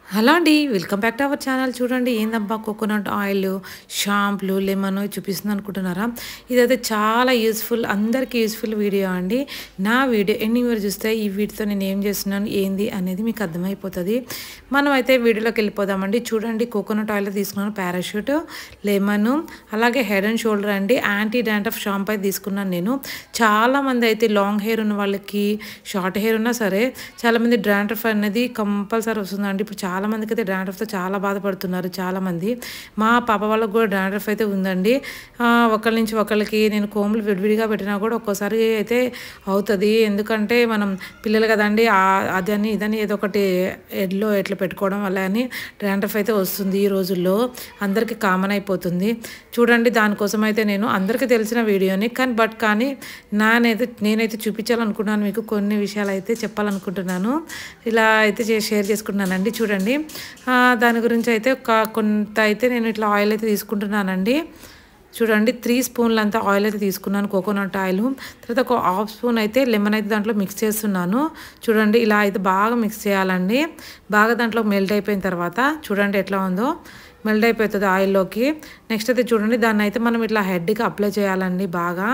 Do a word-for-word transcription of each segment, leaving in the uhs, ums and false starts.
Hello అండి. Welcome back to our channel. చూడండి ఏందబ్బా కోకోనట్ ఆయిల్, షాంపూలు, లెమన్ చూపిస్తుంది అనుకుంటున్నారా? ఇదైతే చాలా యూజ్‌ఫుల్ అందరికీ యూజ్‌ఫుల్ వీడియో అండి. నా వీడియో ఎండింగ్ వరకు చూస్తే ఈ వీటితో నేను ఏం చేస్తున్నాను, ఏంది అనేది మీకు అర్థమైపోతది. మనమైతే వీడియోలోకి వెళ్ళిపోదామండి. చూడండి కోకోనట్ ఆయిల్ తీసుకున్నాను, పారాషూట్, లెమన్, అలాగే హెడ్ అండ్ షోల్డర్ అండి. యాంటీ డాండ్రఫ్ షాంపూ అయితే తీసుకున్నాను నేను. చాలామంది అయితే లాంగ్ హెయిర్ ఉన్న వాళ్ళకి, షార్ట్ హెయిర్ ఉన్నా సరే చాలామంది డాండ్రఫ్ అనేది కంపల్సరీ వస్తుందండి. ఇప్పుడు చాలా మందికి అయితే డాండ్రఫ్తో చాలా బాధపడుతున్నారు చాలామంది. మా పాప వాళ్ళకి కూడా డాండ్రఫ్ అయితే ఉందండి. ఒకళ్ళ నుంచి ఒకళ్ళకి నేను కోములు విడివిడిగా పెట్టినా కూడా ఒక్కోసారి అయితే అవుతుంది. ఎందుకంటే మనం పిల్లలు కదండి, అదని ఇదని ఏదో ఒకటి హెడ్లో ఎట్లా పెట్టుకోవడం వల్ల అని డాండ్రఫ్ అయితే వస్తుంది. ఈ రోజుల్లో అందరికీ కామన్ అయిపోతుంది. చూడండి దానికోసం అయితే నేను అందరికీ తెలిసిన వీడియోని కానీ బట్ కానీ నానైతే నేనైతే చూపించాలనుకున్నాను, మీకు కొన్ని విషయాలు అయితే చెప్పాలనుకుంటున్నాను. ఇలా అయితే షేర్ చేసుకుంటున్నానండి. చూడండి దాని గురించి అయితే ఒక కొంత అయితే నేను ఇట్లా ఆయిల్ అయితే తీసుకుంటున్నానండి. చూడండి త్రీ స్పూన్లు అంతా ఆయిల్ అయితే తీసుకున్నాను, కోకోనట్ ఆయిల్. తర్వాత ఒక హాఫ్ స్పూన్ అయితే లెమన్ అయితే దాంట్లో మిక్స్ చేస్తున్నాను. చూడండి ఇలా అయితే బాగా మిక్స్ చేయాలండి. బాగా దాంట్లో మెల్ట్ అయిపోయిన తర్వాత చూడండి ఎట్లా ఉందో, మెల్ట్ అయిపోతుంది ఆయిల్లోకి. నెక్స్ట్ అయితే చూడండి దాన్ని అయితే మనం ఇట్లా హెడ్కి అప్లై చేయాలండి బాగా.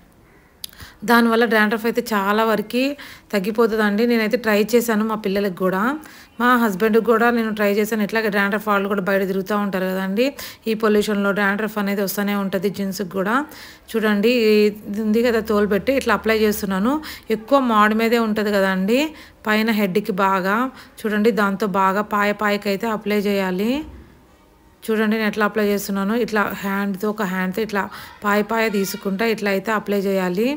దానివల్ల డాండ్రఫ్ అయితే చాలా వరకు తగ్గిపోతుందండి. నేనైతే ట్రై చేశాను మా పిల్లలకి కూడా, మా హస్బెండ్కి కూడా నేను ట్రై చేశాను. ఇట్లాగే డాండ్రఫ్ వాళ్ళు కూడా బయట తిరుగుతూ ఉంటారు కదండి, ఈ పొల్యూషన్లో డాండ్రఫ్ అనేది వస్తూనే ఉంటుంది జెంట్స్కి కూడా. చూడండి ఇది ఉంది కదా తోలు పెట్టి ఇట్లా అప్లై చేస్తున్నాను. ఎక్కువ మాడి మీదే ఉంటుంది కదండి పైన హెడ్కి బాగా. చూడండి దాంతో బాగా పాయ పాయకి అయితే అప్లై చేయాలి. చూడండి నేను ఎట్లా అప్లై చేస్తున్నాను, ఇట్లా హ్యాండ్తో ఒక హ్యాండ్తో ఇట్లా పాయ పాయ తీసుకుంటా ఇట్లా అయితే అప్లై చేయాలి.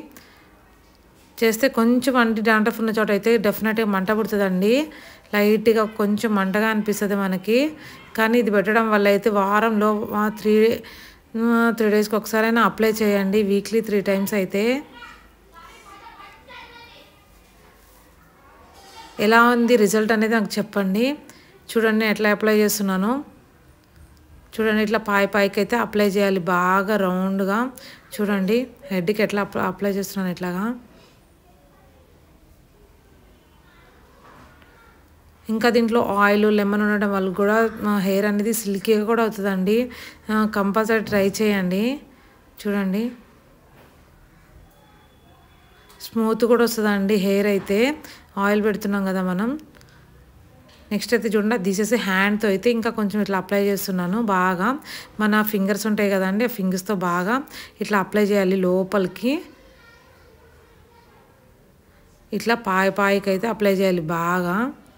చేస్తే కొంచెం అంటి డాండ్రఫ్ ఉన్న చోట అయితే డెఫినెట్గా మంట పుడుతుందండి. లైట్గా కొంచెం మంటగా అనిపిస్తుంది మనకి. కానీ ఇది పెట్టడం వల్ల అయితే వారంలో త్రీ త్రీ డేస్కి ఒకసారైనా అప్లై చేయండి, వీక్లీ త్రీ టైమ్స్ అయితే. ఎలా ఉంది రిజల్ట్ అనేది నాకు చెప్పండి. చూడండి ఎట్లా అప్లై చేస్తున్నాను. చూడండి ఇట్లా పాయ పాయకి అయితే అప్లై చేయాలి బాగా రౌండ్గా. చూడండి హెడ్కి ఎట్లా అప్లై చేస్తున్నాను ఇట్లాగా. ఇంకా దీంట్లో ఆయిల్, లెమన్ ఉండడం వల్ల కూడా హెయిర్ అనేది సిల్కీగా కూడా అవుతుందండి. కంపల్సరీ ట్రై చేయండి. చూడండి స్మూత్ కూడా వస్తుందండి హెయిర్ అయితే, ఆయిల్ పెడుతున్నాం కదా మనం. నెక్స్ట్ అయితే చూడండి అది తీసేసి హ్యాండ్తో అయితే ఇంకా కొంచెం ఇట్లా అప్లై చేస్తున్నాను బాగా. మన ఫింగర్స్ ఉంటాయి కదండి, ఆ ఫింగర్స్తో బాగా ఇట్లా అప్లై చేయాలి లోపలికి. ఇట్లా పాయ పాయకి అయితే అప్లై చేయాలి బాగా.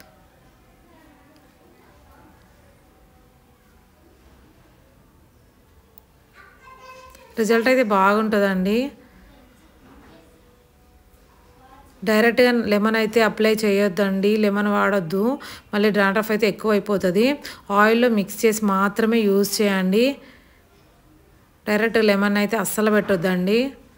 రిజల్ట్ అయితే బాగుంటుందండి. డైరెక్ట్గా లెమన్ అయితే అప్లై చేయొద్దండి, లెమన్ వాడొద్దు, మళ్ళీ డాండ్రఫ్ అయితే ఎక్కువ అయిపోతుంది. ఆయిల్లో మిక్స్ చేసి మాత్రమే యూజ్ చేయండి. డైరెక్ట్ లెమన్ అయితే అస్సలు పెట్టొద్దండి.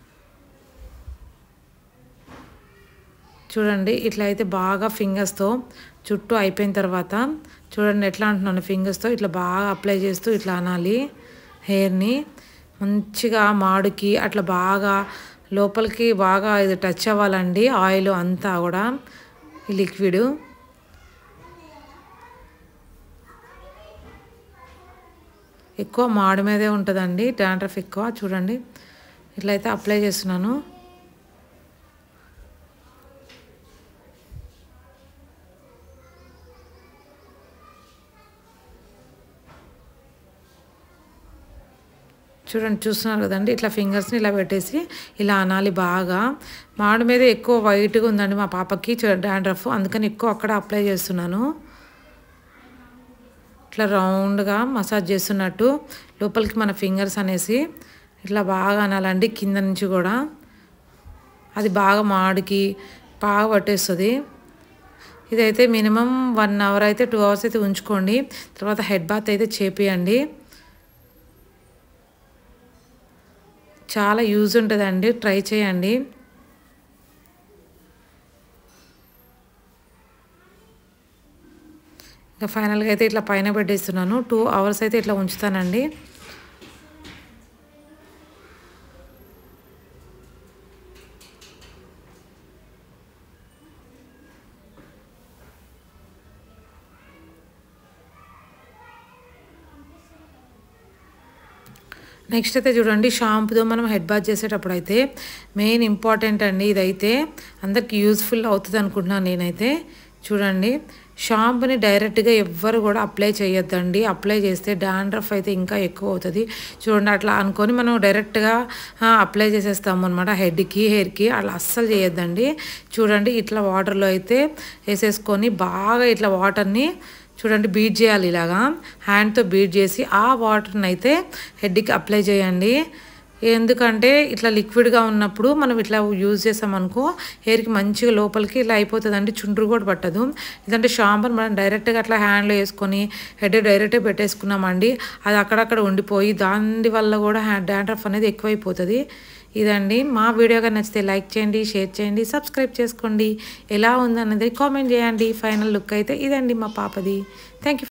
చూడండి ఇట్లా అయితే బాగా ఫింగర్స్తో చుట్టూ అయిపోయిన తర్వాత చూడండి ఎట్లా అంటున్నాను, ఫింగర్స్తో ఇట్లా బాగా అప్లై చేస్తూ ఇట్లా అనాలి హెయిర్ని. మంచిగా మాడుకి అట్లా బాగా లోపలికి బాగా ఇది టచ్ అవ్వాలండి ఆయిల్ అంతా కూడా, ఈ లిక్విడ్. ఎక్కువ మాడి మీదే ఉంటుందండి డాండ్రఫ్ ఎక్కువ. చూడండి ఇట్లయితే అప్లై చేస్తున్నాను. చూడండి చూస్తున్నారు కదండి, ఇట్లా ఫింగర్స్ని ఇలా పెట్టేసి ఇలా అనాలి బాగా. మాడి మీద ఎక్కువ వైట్గా ఉందండి మా పాపకి డాండ్రఫ్, అందుకని ఎక్కువ అక్కడ అప్లై చేస్తున్నాను. ఇట్లా రౌండ్గా మసాజ్ చేస్తున్నట్టు లోపలికి మన ఫింగర్స్ అనేసి ఇట్లా బాగా అనాలండి కింద నుంచి కూడా. అది బాగా మాడికి బాగా పట్టేస్తుంది. ఇదైతే మినిమం వన్ అవర్ అయితే టూ అవర్స్ అయితే ఉంచుకోండి. తర్వాత హెడ్ బాత్ అయితే చేపియండి. చాలా యూజ్ ఉంటుందండి, ట్రై చేయండి. ఇంకా ఫైనల్గా అయితే ఇట్లా పైన పెట్టేస్తున్నాను. టూ అవర్స్ అయితే ఇట్లా ఉంచుతానండి. నెక్స్ట్ అయితే చూడండి షాంపూతో మనం హెడ్ బాత్ చేసేటప్పుడు అయితే మెయిన్ ఇంపార్టెంట్ అండి ఇదైతే అందరికి యూజ్ఫుల్ అవుతుంది అనుకుంటున్నాను నేనైతే చూడండి షాంపూని డైరెక్ట్గా ఎవ్వరు కూడా అప్లై చేయొద్దండి అప్లై చేస్తే డాండ్రఫ్ అయితే ఇంకా ఎక్కువ అవుతుంది చూడండి అట్లా అనుకొని మనం డైరెక్ట్గా అప్లై చేసేస్తాము అనమాట హెడ్కి హెయిర్కి అలా అస్సలు చేయొద్దండి చూడండి ఇట్లా వాటర్లో అయితే వేసేసుకొని బాగా ఇట్లా వాటర్ని చూడండి బీట్ చేయాలి ఇలాగా హ్యాండ్తో బీట్ చేసి ఆ వాటర్ని అయితే హెడ్కి అప్లై చేయండి ఎందుకంటే ఇట్లా లిక్విడ్గా ఉన్నప్పుడు మనం ఇట్లా యూజ్ చేసామనుకో హెయిర్కి మంచిగా లోపలికి ఇలా అయిపోతుందండి చుండ్రు కూడా పట్టదు ఇదంటే షాంపూని మనం డైరెక్ట్గా అట్లా హ్యాండ్లో వేసుకొని హెడ్ డైరెక్ట్గా పెట్టేసుకున్నామండి అది అక్కడక్కడ ఉండిపోయి దాని వల్ల కూడా డాండ్రఫ్ అనేది ఎక్కువైపోతుంది ఇదండి మా వీడియోగా నచ్చితే లైక్ చేయండి షేర్ చేయండి సబ్స్క్రైబ్ చేసుకోండి ఎలా ఉందన్నది కామెంట్ చేయండి ఫైనల్ లుక్ అయితే ఇదండి మా పాపది థ్యాంక్ యూ